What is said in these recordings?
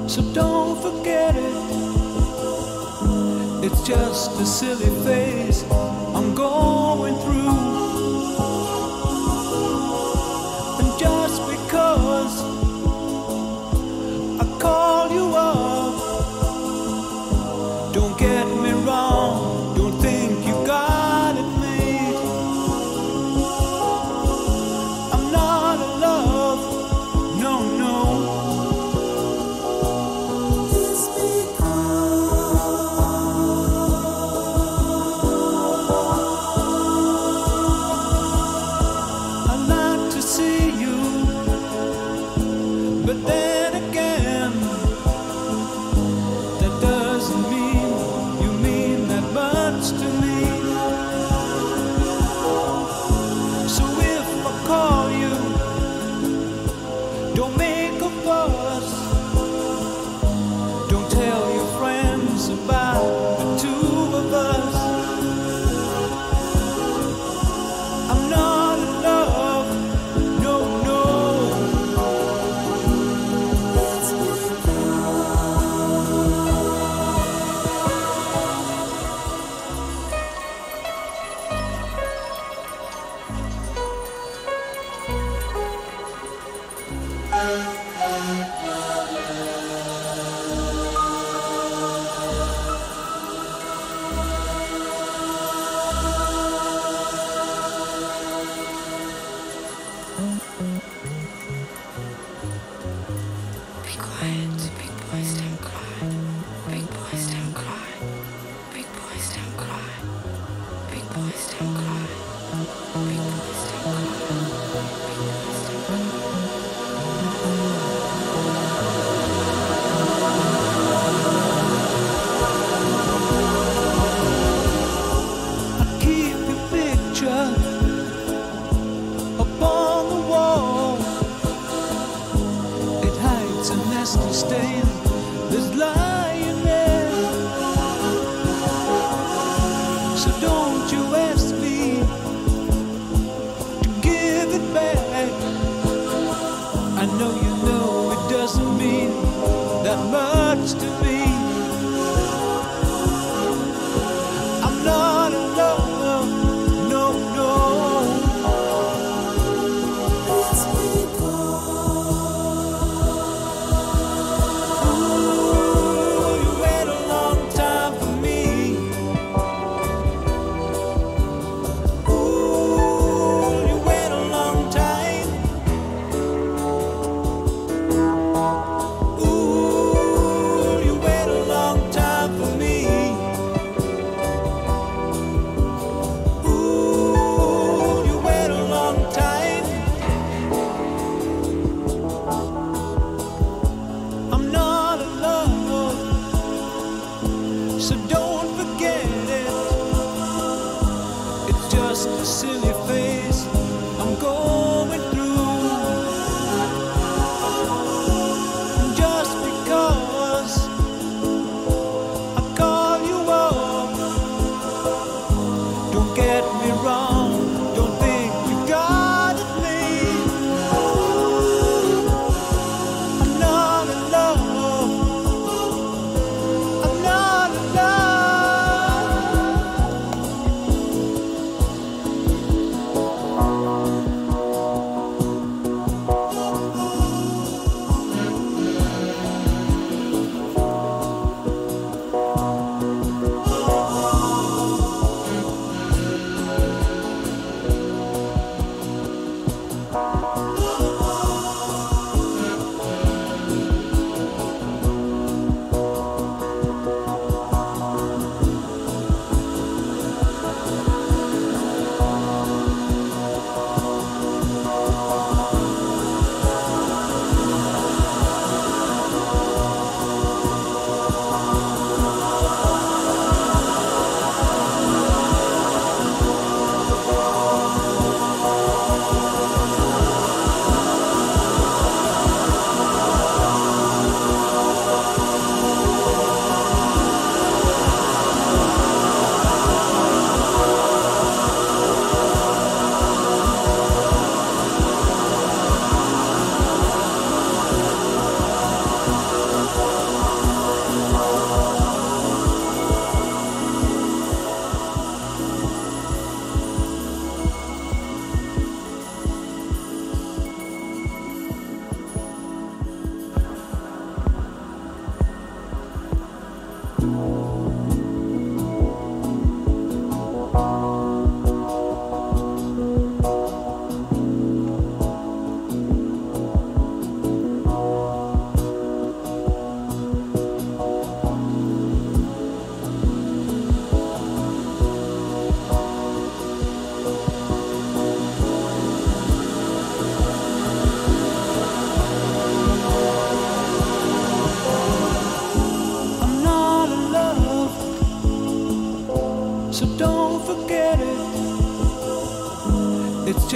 So don't forget it. It's just a silly phase I'm going through. And just because I call you up, don't get me wrong, don't think you got it made. I'm not in love, no, no. But then again, that doesn't mean you mean that much to me. So if I call you, don't make a fuss. Don't tell your friends about the two of us. I'm not in love, no, no. Be quiet, big boys don't cry. Big boys don't cry. Big boys don't cry. Big boys don't cry. Big boys don't cry. I keep your picture up on the wall. It hides a nasty stain that's lying there. So don't you ask me to give it back. I know you know it doesn't mean that much to me. I'm not in love, no, no. Ooh.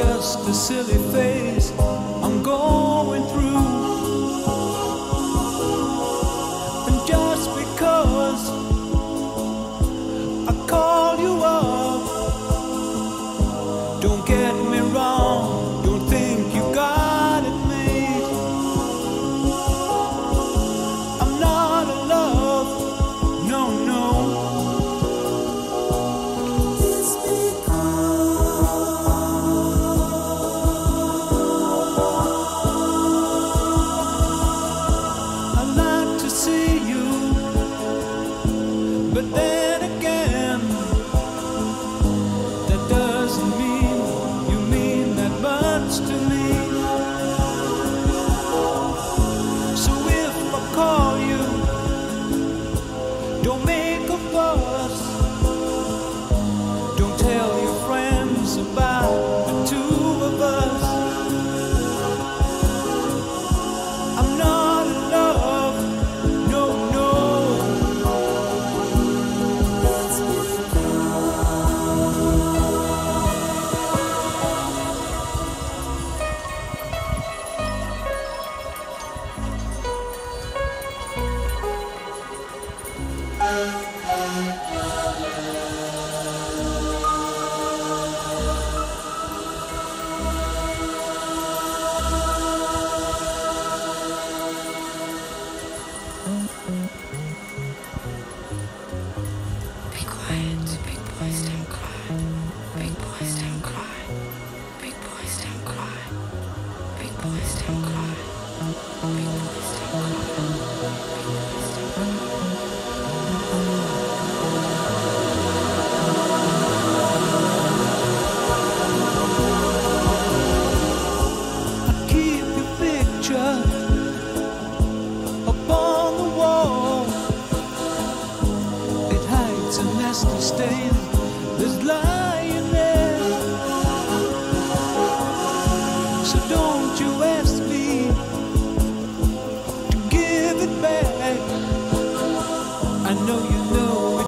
just a silly phase I'm going through. And just because I call you up, don't get me wrong, don't think you got it made. I'm not in love, no, no. It's I like to see you, but then again, that doesn't mean you mean that much to me. So if I call you, don't make a fuss, don't tell your friends about the two of us. I'm not in love, no, no. Be quiet, big boys don't cry. Big boys don't cry. Big boys don't cry. Big boys don't cry. Big boys don't cry. Big boys don't cry.